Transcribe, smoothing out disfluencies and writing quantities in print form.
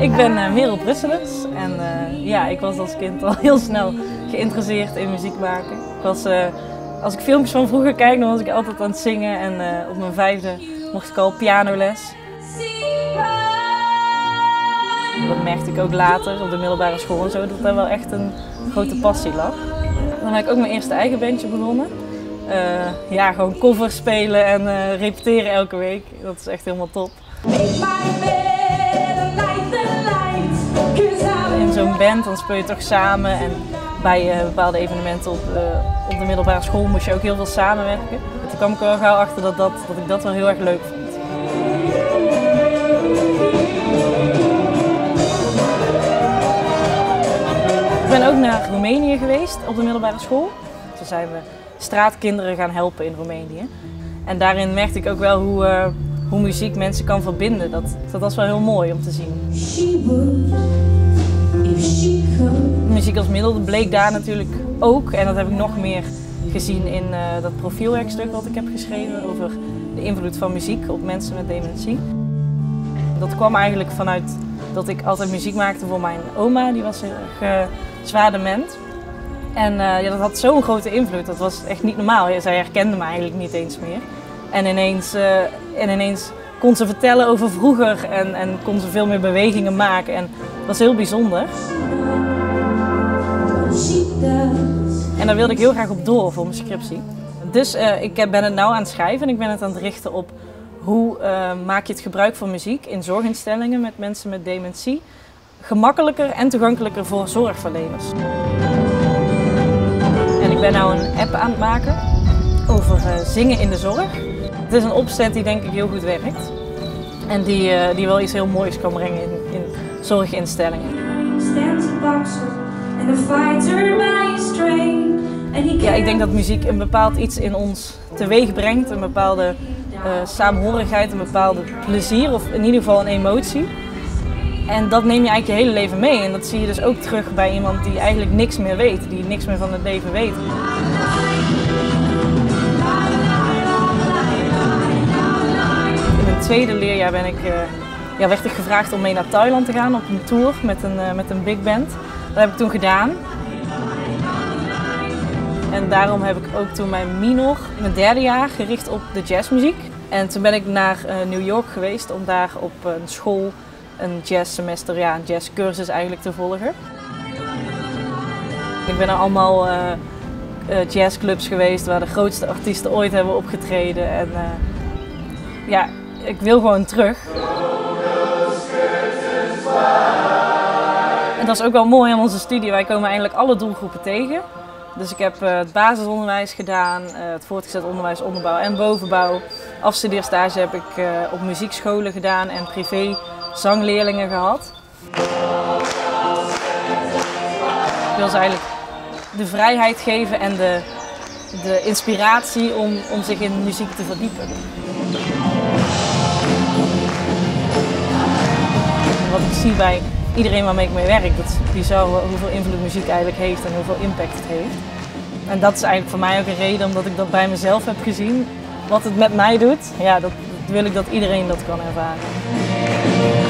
Ik ben Merel Brusselers en ja, ik was als kind al heel snel geïnteresseerd in muziek maken. Als ik filmpjes van vroeger kijk, dan was ik altijd aan het zingen en op mijn 5e mocht ik al pianoles. Dat merkte ik ook later op de middelbare school en zo, dat daar wel echt een grote passie lag. Dan heb ik ook mijn eerste eigen bandje begonnen. Ja, gewoon covers spelen en repeteren elke week. Dat is echt helemaal top. In zo'n band dan speel je toch samen en bij bepaalde evenementen op de middelbare school moest je ook heel veel samenwerken. En toen kwam ik er wel gauw achter dat ik dat wel heel erg leuk vond. Ik ben ook naar Roemenië geweest op de middelbare school. Toen zijn we straatkinderen gaan helpen in Roemenië. En daarin merkte ik ook wel hoe muziek mensen kan verbinden. Dat was wel heel mooi om te zien. Muziek als middel bleek daar natuurlijk ook. En dat heb ik nog meer gezien in dat profielwerkstuk wat ik heb geschreven over de invloed van muziek op mensen met dementie. Dat kwam eigenlijk vanuit dat ik altijd muziek maakte voor mijn oma, die was heel erg zwaar dement. En ja, dat had zo'n grote invloed, dat was echt niet normaal. Zij herkende me eigenlijk niet eens meer. En ineens kon ze vertellen over vroeger en kon ze veel meer bewegingen maken. En dat was heel bijzonder. En daar wilde ik heel graag op door voor mijn scriptie. Dus ik ben het nou aan het schrijven en ik ben het aan het richten op hoe maak je het gebruik van muziek in zorginstellingen met mensen met dementie gemakkelijker en toegankelijker voor zorgverleners. En ik ben nou een app aan het maken over zingen in de zorg. Het is een opzet die denk ik heel goed werkt en die wel iets heel moois kan brengen in zorginstellingen. Ja, ik denk dat muziek een bepaald iets in ons teweeg brengt, een bepaalde saamhorigheid, een bepaalde plezier of in ieder geval een emotie. En dat neem je eigenlijk je hele leven mee en dat zie je dus ook terug bij iemand die eigenlijk niks meer weet, die niks meer van het leven weet. In mijn tweede leerjaar werd ik gevraagd om mee naar Thailand te gaan op een tour met een big band. Dat heb ik toen gedaan. En daarom heb ik ook toen mijn minor, mijn 3e jaar, gericht op de jazzmuziek. En toen ben ik naar New York geweest om daar op een school een jazzsemester, ja, een jazzcursus eigenlijk te volgen. Ik ben naar allemaal jazzclubs geweest waar de grootste artiesten ooit hebben opgetreden. En ja, ik wil gewoon terug. En dat is ook wel mooi aan onze studie. Wij komen eigenlijk alle doelgroepen tegen. Dus ik heb het basisonderwijs gedaan, het voortgezet onderwijs, onderbouw en bovenbouw. Afstudeerstage heb ik op muziekscholen gedaan en privé zangleerlingen gehad. Ik wil ze eigenlijk de vrijheid geven en de inspiratie om zich in muziek te verdiepen. Wat ik zie bij iedereen waarmee ik mee werk, dat is bizar hoeveel invloed muziek eigenlijk heeft en hoeveel impact het heeft. En dat is eigenlijk voor mij ook een reden, omdat ik dat bij mezelf heb gezien. Wat het met mij doet, ja, dat wil ik dat iedereen dat kan ervaren.